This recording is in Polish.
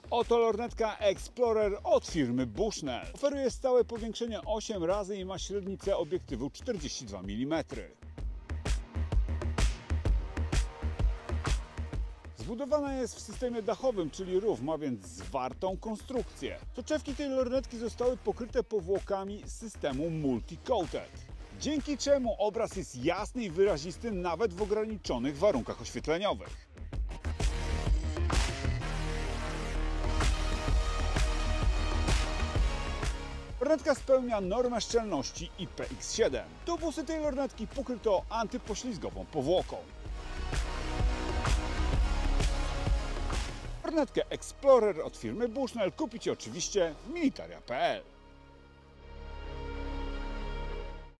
Oto lornetka Explorer od firmy Bushnell. Oferuje stałe powiększenie 8 razy i ma średnicę obiektywu 42 mm. Zbudowana jest w systemie dachowym, czyli roof, ma więc zwartą konstrukcję. Soczewki tej lornetki zostały pokryte powłokami z systemu multi-coated, dzięki czemu obraz jest jasny i wyrazisty nawet w ograniczonych warunkach oświetleniowych. Lornetka spełnia normę szczelności IPX7. Tubusy tej lornetki pokryto antypoślizgową powłoką. Lornetkę Explorer od firmy Bushnell kupicie oczywiście w militaria.pl.